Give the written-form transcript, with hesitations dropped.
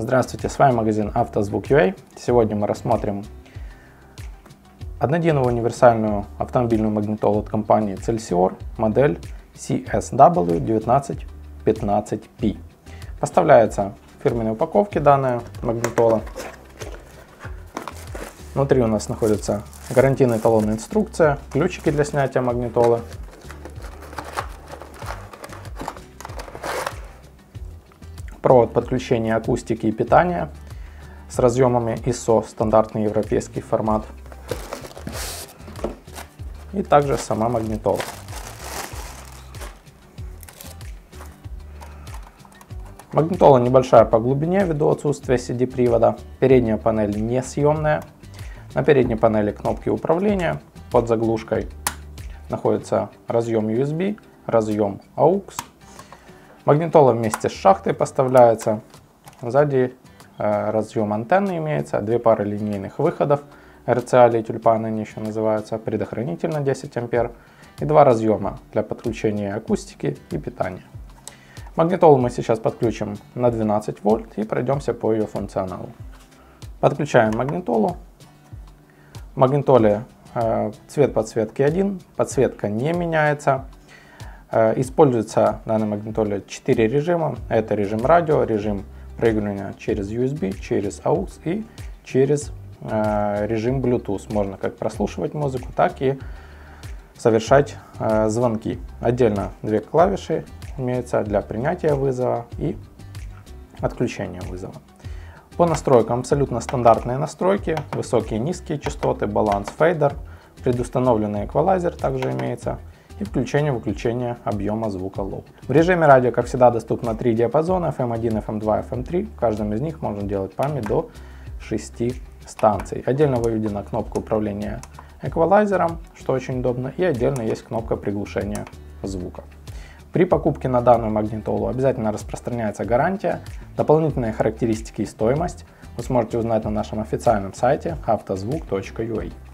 Здравствуйте, с вами магазин Автозвук.ua. Сегодня мы рассмотрим однодиновую универсальную автомобильную магнитолу от компании Celsior, модель CSW1915P. Поставляется в фирменной упаковке данная магнитола. Внутри у нас находится гарантийная талонная инструкция, ключики для снятия магнитолы, провод подключения акустики и питания с разъемами ISO, стандартный европейский формат, и также сама магнитола. Магнитола небольшая по глубине ввиду отсутствия CD-привода. Передняя панель несъемная. На передней панели кнопки управления. Под заглушкой находится разъем USB, разъем AUX. Магнитола вместе с шахтой поставляется. Сзади разъем антенны имеется, две пары линейных выходов, RCA или тюльпаны они еще называются, предохранитель на 10 ампер и два разъема для подключения акустики и питания. Магнитолу мы сейчас подключим на 12 вольт и пройдемся по ее функционалу. Подключаем магнитолу. В магнитоле цвет подсветки один, подсветка не меняется. Используется в данной магнитоле 4 режима. Это режим радио, режим проигрывания через USB, через AUX и через режим Bluetooth. Можно как прослушивать музыку, так и совершать звонки. Отдельно две клавиши имеются для принятия вызова и отключения вызова. По настройкам абсолютно стандартные настройки. Высокие и низкие частоты, баланс, фейдер. Предустановленный эквалайзер также имеется. И включение-выключение объема звука low. В режиме радио, как всегда, доступно 3 диапазона FM1, FM2, FM3. В каждом из них можно делать память до 6 станций. Отдельно выведена кнопка управления эквалайзером, что очень удобно, и отдельно есть кнопка приглушения звука. При покупке на данную магнитолу обязательно распространяется гарантия, дополнительные характеристики и стоимость вы сможете узнать на нашем официальном сайте автозвук.ua.